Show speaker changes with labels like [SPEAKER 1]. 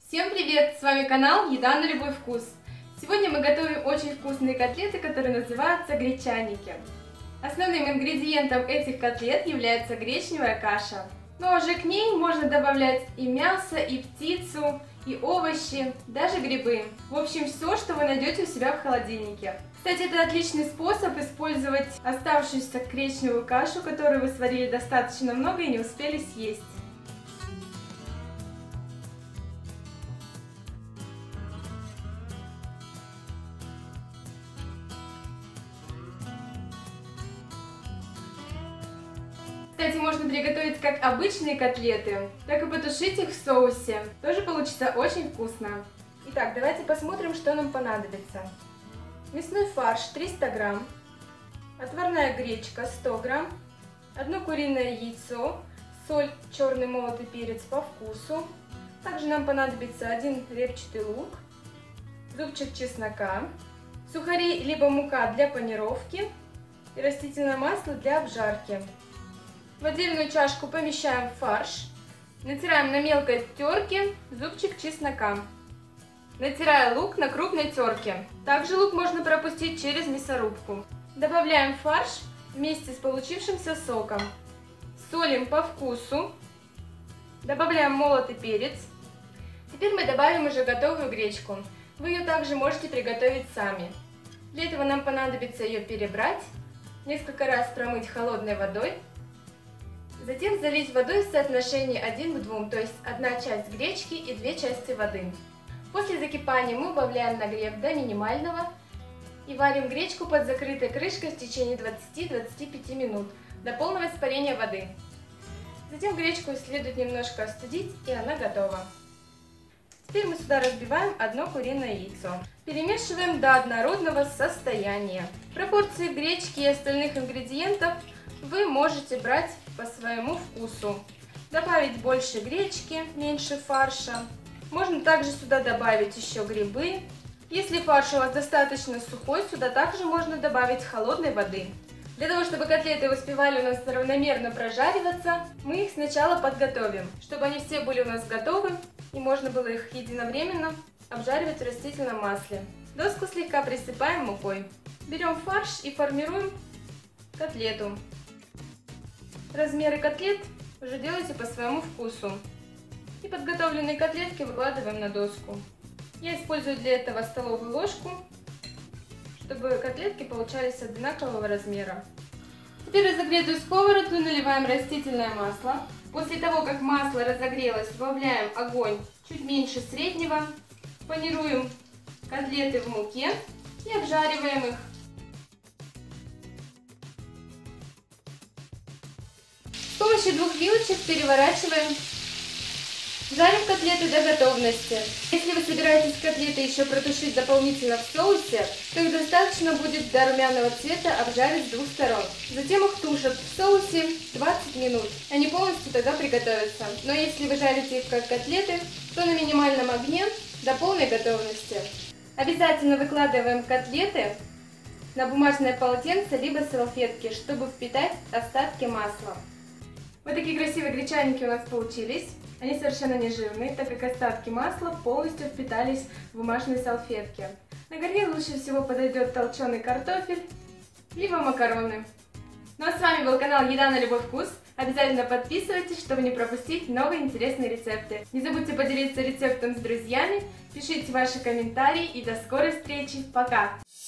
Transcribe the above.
[SPEAKER 1] Всем привет! С вами канал Еда на любой вкус. Сегодня мы готовим очень вкусные котлеты, которые называются гречаники. Основным ингредиентом этих котлет является гречневая каша. Но уже к ней можно добавлять и мясо, и птицу, и овощи, даже грибы. В общем, все, что вы найдете у себя в холодильнике. Кстати, это отличный способ использовать оставшуюся гречневую кашу, которую вы сварили достаточно много и не успели съесть. Кстати, можно приготовить как обычные котлеты, так и потушить их в соусе. Тоже получится очень вкусно. Итак, давайте посмотрим, что нам понадобится. Мясной фарш 300 грамм, отварная гречка 100 грамм, одно куриное яйцо, соль, черный молотый перец по вкусу. Также нам понадобится один репчатый лук, зубчик чеснока, сухари либо мука для панировки и растительное масло для обжарки. В отдельную чашку помещаем фарш, натираем на мелкой терке зубчик чеснока. Натираю лук на крупной терке. Также лук можно пропустить через мясорубку. Добавляем фарш вместе с получившимся соком. Солим по вкусу. Добавляем молотый перец. Теперь мы добавим уже готовую гречку. Вы ее также можете приготовить сами. Для этого нам понадобится ее перебрать, несколько раз промыть холодной водой. Затем залить водой в соотношении 1 к 2, то есть 1 часть гречки и 2 части воды. После закипания мы убавляем нагрев до минимального и варим гречку под закрытой крышкой в течение 20-25 минут до полного испарения воды. Затем гречку следует немножко остудить, и она готова. Теперь мы сюда разбиваем одно куриное яйцо. Перемешиваем до однородного состояния. Пропорции гречки и остальных ингредиентов вы можете брать по своему вкусу. Добавить больше гречки, меньше фарша. Можно также сюда добавить еще грибы. Если фарш у вас достаточно сухой, сюда также можно добавить холодной воды. Для того, чтобы котлеты успевали у нас равномерно прожариваться, мы их сначала подготовим, чтобы они все были у нас готовы и можно было их единовременно обжаривать в растительном масле. Доску слегка присыпаем мукой. Берем фарш и формируем котлету. Размеры котлет уже делайте по своему вкусу. И подготовленные котлетки выкладываем на доску. Я использую для этого столовую ложку, чтобы котлетки получались одинакового размера. Теперь в разогретую сковороду наливаем растительное масло. После того, как масло разогрелось, добавляем огонь чуть меньше среднего, панируем котлеты в муке и обжариваем их. С помощью 2 вилочек переворачиваем. Жарим котлеты до готовности. Если вы собираетесь котлеты еще протушить дополнительно в соусе, то их достаточно будет до румяного цвета обжарить с 2 сторон. Затем их тушат в соусе 20 минут. Они полностью тогда приготовятся. Но если вы жарите их как котлеты, то на минимальном огне до полной готовности. Обязательно выкладываем котлеты на бумажное полотенце либо салфетки, чтобы впитать остатки масла. Вот такие красивые гречаники у нас получились. Они совершенно не жирные, так как остатки масла полностью впитались в бумажные салфетки. На гарнир лучше всего подойдет толченый картофель, либо макароны. Ну а с вами был канал Еда на любой вкус. Обязательно подписывайтесь, чтобы не пропустить новые интересные рецепты. Не забудьте поделиться рецептом с друзьями, пишите ваши комментарии и до скорой встречи. Пока!